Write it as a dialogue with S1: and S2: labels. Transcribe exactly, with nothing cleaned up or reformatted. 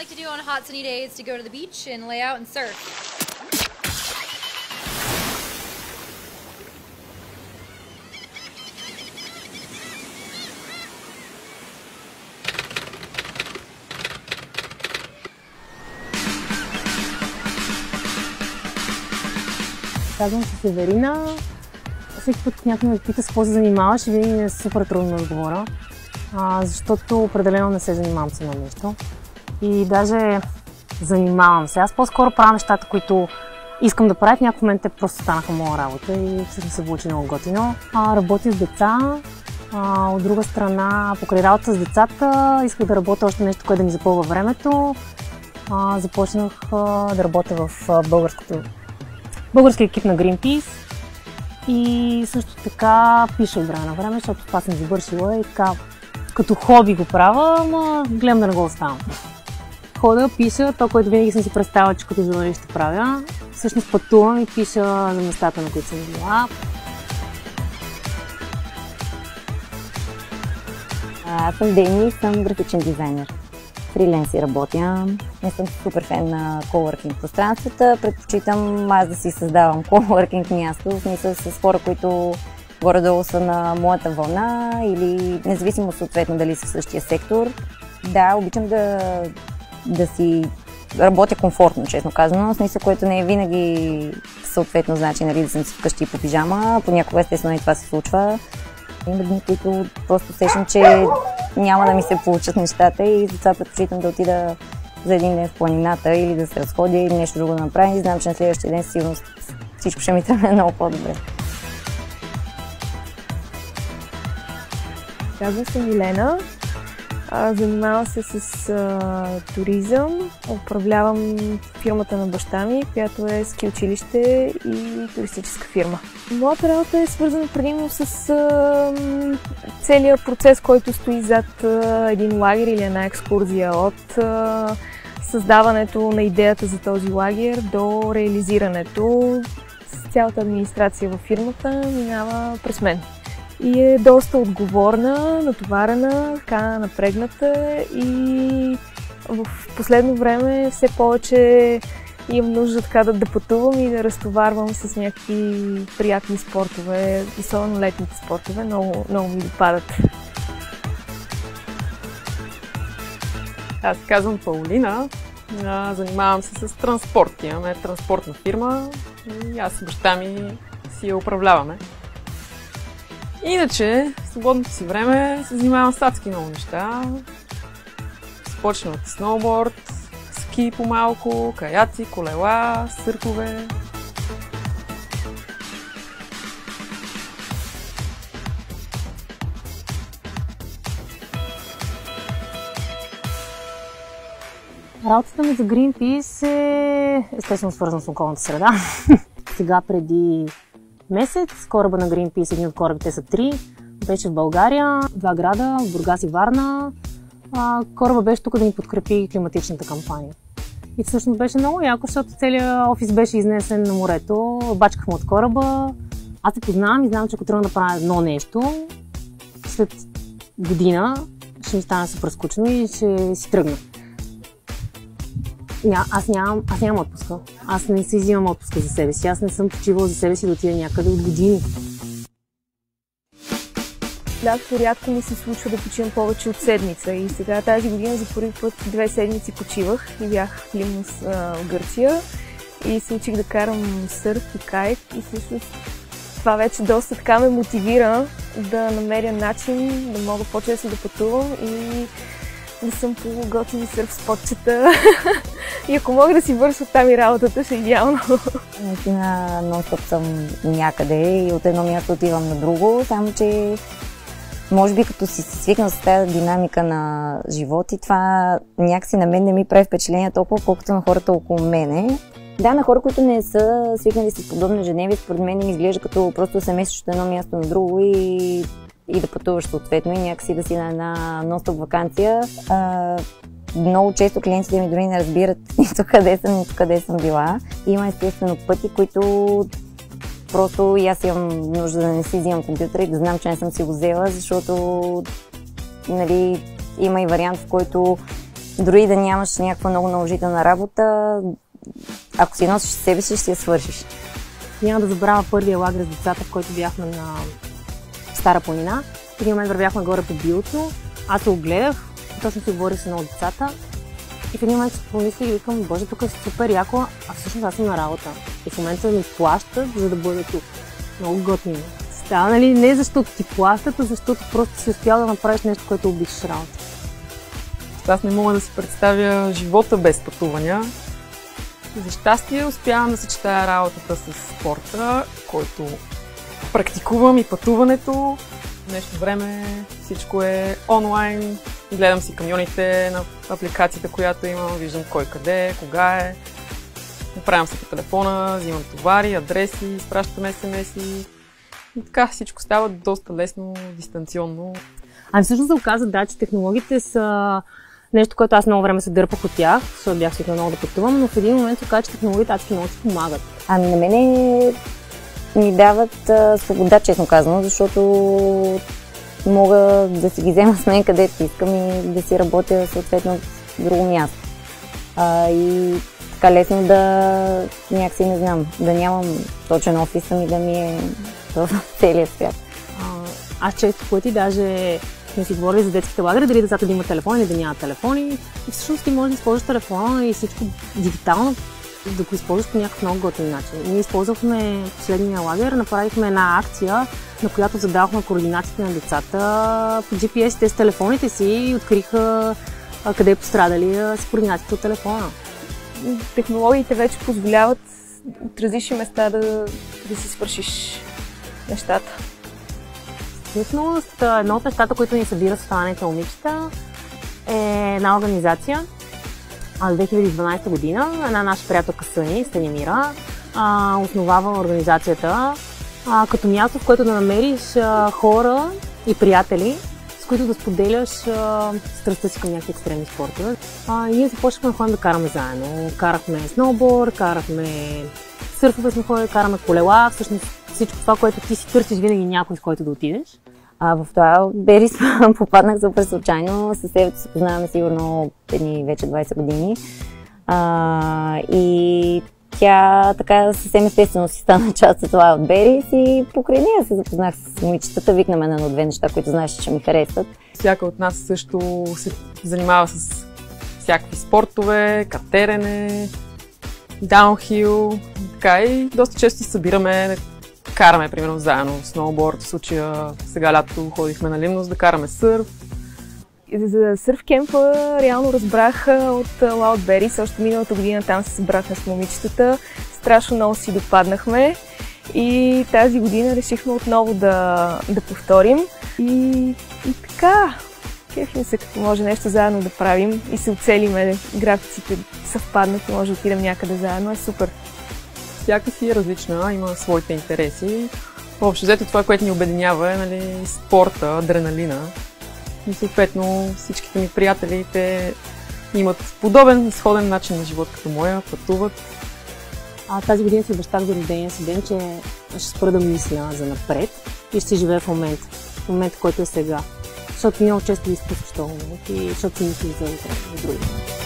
S1: like to do on hot sunny days to go to the beach and lay out and surf.
S2: Казвам се Северина. Всеки път някой ме пита с какво се занимаваш и винаги ми е супер трудно да отговоря, а, защото определено не се занимавам с едно нещо. И даже занимавам се. Аз по-скоро правя нещата, които искам да правя. В някакъв момент те просто станаха моя работа и всъщност се получи много готино. А, работя с деца. А, от друга страна, покрай работа с децата, исках да работя още нещо, което да ми запълва времето. А, започнах а, да работя в а, българското български екип на Greenpeace и също така пиша от време на време, защото това съм завършила и така като хоби го правя, ама гледам да не го оставам. Хода, пиша, това, което винаги съм си представила, че като журналист ще правя. Всъщност пътувам и пиша за местата, на които съм била.
S3: Аз съм Дени, съм графичен дизайнер. Фриленси работя. Не съм супер фен на коуъркинг пространствата. Предпочитам аз да си създавам коуъркинг място, в смисъл с хора, които горе-долу са на моята вълна или независимо съответно дали са в същия сектор. Да, обичам да, да си работя комфортно, честно казано, в смисъл, което не е винаги съответно значи, нали, да съм си вкъщи по пижама. Понякога естествено и това се случва. Има дни, които просто усещам, че няма да ми се получат нещата и затова предпочитам да отида за един ден в планината или да се разходя или нещо друго да направя и знам, че на следващия ден сигурно всичко ще ми тръгне много по-добре.
S4: Казвам се Милена, занимавам се с а, туризъм, управлявам фирмата на баща ми, която е ски училище и туристическа фирма. Моята работа е свързана предимно с а, целият процес, който стои зад а, един лагер или една екскурзия, от а, създаването на идеята за този лагер до реализирането. Цялата администрация във фирмата минава през мен. И е доста отговорна, натоварена, така напрегната и в последно време все повече имам нужда така да, да пътувам и да разтоварвам с някакви приятни спортове, особено летните спортове, много, много ми допадат.
S5: Аз казвам Паулина, занимавам се с транспорт, имаме транспортна фирма и аз и баща ми си я управляваме. Иначе, в свободното си време се занимавам с адски много неща. Започна от сноуборд, ски по-малко, каяци, колела, съркове.
S2: Работата ми за Greenpeace е естествено свързана с околната среда. Сега преди месец кораба на Greenpeace, един от корабите са три, беше в България, два града, Бургас и Варна. А, кораба беше тук да ни подкрепи климатичната кампания. И всъщност беше много яко, защото целият офис беше изнесен на морето, бачкахме от кораба. Аз се познавам и знам, че ако трябва да правя едно нещо, след година ще ми стане супер скучно и ще си тръгна. Ня, аз, нямам, аз нямам отпуска. Аз не си взимам отпуска за себе си. Аз не съм почивала за себе си да отида някъде от години.
S4: Лятото рядко ми се случва да почивам повече от седмица и сега тази година за първи път две седмици почивах и бях в Лимнос в Гърция и се учих да карам сърф и кайт и всъщност това вече доста така ме мотивира да намеря начин да мога по-често да пътувам и да съм по готини сърф спотчета и ако мога да си върша там и работата, ще е идеално.
S3: Наистина нон-стоп съм някъде и от едно място отивам на друго, само че може би като си се свикнал с тази динамика на живот и това някакси на мен не ми прави впечатление толкова, колкото на хората около мене. Да, на хора, които не са свикнали с подобно ежедневие, според мен им изглежда като просто се местиш от едно място на друго и и да пътуваш съответно и някакси да си на една нон-стоп ваканция. А, много често клиентите ми дори не разбират нито къде съм, нито къде съм била. Има естествено пъти, които просто и аз имам нужда да не си взимам компютъра и да знам, че не съм си го взела, защото нали, има и вариант, в който дори да нямаш някаква много наложителна работа, ако си носиш себе си, ще я свършиш.
S2: Няма да забравя първия лагер с децата, в който бяхме на Стара планина. В един момент вървяхме горе по биото, аз се огледах, точно си говорих с едно от децата и в един момент си помислих и викам, боже, тук е супер яко, а всъщност аз съм на работа. И в момента ми плащат, за да бъда тук. Много готино. Става, нали, не защото ти плащат, а защото просто си успял да направиш нещо, което обичаш работа.
S5: Аз не мога да си представя живота без пътувания. За щастие успявам да съчетая работата с спорта, който практикувам, и пътуването. В днешно време всичко е онлайн. Гледам си камионите на апликацията, която имам, виждам кой къде, кога е. Направям се по телефона, взимам товари, адреси, изпращам ес ем ес-и. И така всичко става доста лесно, дистанционно.
S2: Ами всъщност се оказа, да, че технологиите са нещо, което аз много време се дърпах от тях, защото бях свикнала много да пътувам, но в един момент се оказа, че технологиите адски много си помагат.
S3: Ами на мене ми дават а, свобода, честно казано, защото мога да си ги взема с мен където искам и да си работя съответно в друго място. А, и така лесно да, някакси не знам, да нямам точен офис, ами да ми е в целия свят.
S2: А, аз често пъти даже сме си говорили за детските лагери, дали децата да имат телефон или да нямат телефони. И всъщност ти можеш да използваш телефона и всичко дигитално, да го използваш по някакъв много готин начин. Ние използвахме последния лагер, направихме една акция, на която задавахме координатите на децата по джи пи ес-те с телефоните си и откриха къде е пострадали с координатите от телефона.
S4: Технологиите вече позволяват от различни места да, да си свършиш нещата.
S2: Всъщност, едно от нещата, които ни събира с останалите момичета, е една организация. От две хиляди и дванадесета година една наша приятелка Съни, Станимира, основава организацията а, като място, в което да намериш а, хора и приятели, с които да споделяш а, страстта си към някакви екстремни спортове. А, и ние започнахме да ходим да караме заедно. Карахме сноуборд, карахме сърфове сме ходили, караме колела. Всъщност всичко това, което ти си търсиш, винаги някой, с който да отидеш.
S3: А в това Берис попаднах супер случайно. Със себето се познаваме сигурно едни вече двадесет години. А, и тя така съвсем естествено си стана част от това от Берис и покрай нея се запознах с момичетата. Викнаме на едно-две неща, които знаеш, че ми харесват.
S5: Всяка от нас също се занимава с всякакви спортове, катерене, даунхил, така и доста често се събираме, караме примерно заедно сноуборд. В случая сега лято ходихме на Лимнос да караме сърф.
S4: За сърф кемпа реално разбрах от Loud Berries. Още миналата година там се събрахме с момичетата. Страшно много си допаднахме и тази година решихме отново да, да повторим. И, и така, кефим се, като може нещо заедно да правим и се оцелиме, графиците съвпаднат и може да отидем някъде заедно. Е супер.
S5: Всяка си е различна, има своите интереси. Общо взето това, което ни обединява е, нали, спорта, адреналина. И съответно всичките ми приятели, те имат подобен, сходен начин на живот като моя, пътуват.
S2: А, тази година си обещах за рождения си ден, че ще спра да мисля за напред и ще си живея в момента, в момента, който е сега. Защото много често изпускаш този момент и защото си мислиш за други.